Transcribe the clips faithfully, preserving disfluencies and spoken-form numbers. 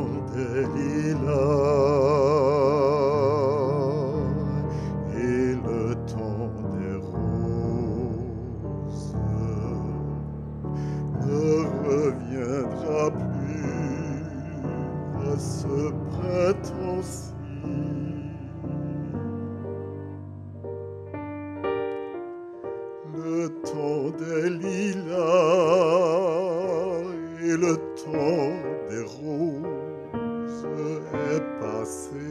temps des lilas et le temps des roses ne reviendra plus à ce printemps-ci. Le temps des lilas et le temps des roses est passé.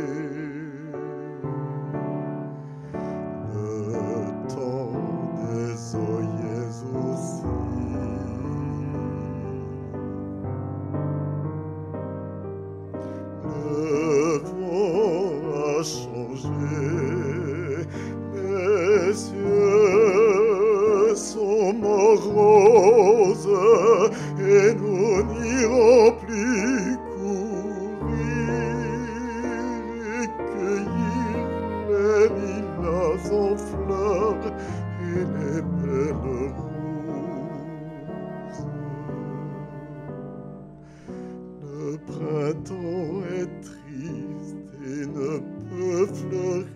Le temps des œillets aussi. Le vent a changé, les cieux sont moroses et nous n'irons plus courir et cueillir les lilas en fleurs et les belles roses. Le printemps est triste et ne peut fleurir.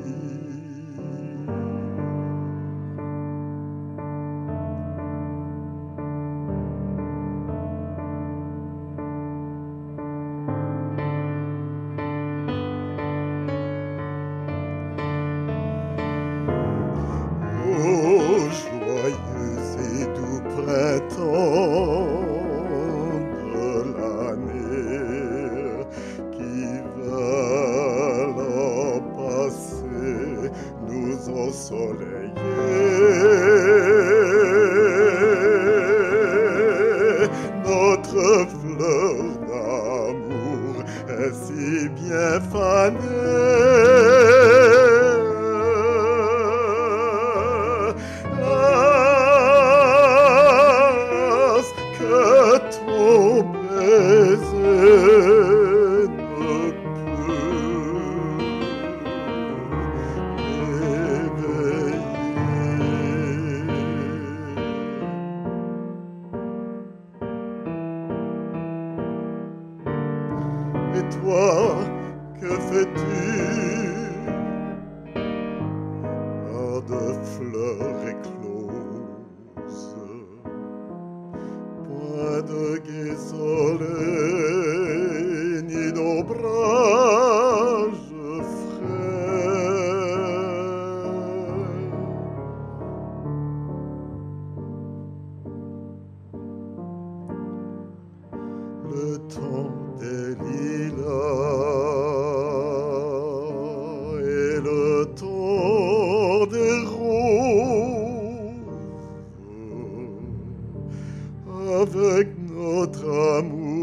Joyeux et doux printemps de l'année qui va passer nous ensoleiller. Notre fleur d'amour est si bien fanée. Ton baiser ne peut m'éveiller. Et toi, que fais-tu? Pas de fleurs écloses, point de gai soleil, ni d'ombrage frais. Le temps des lilas et le temps des roses, avec notre amour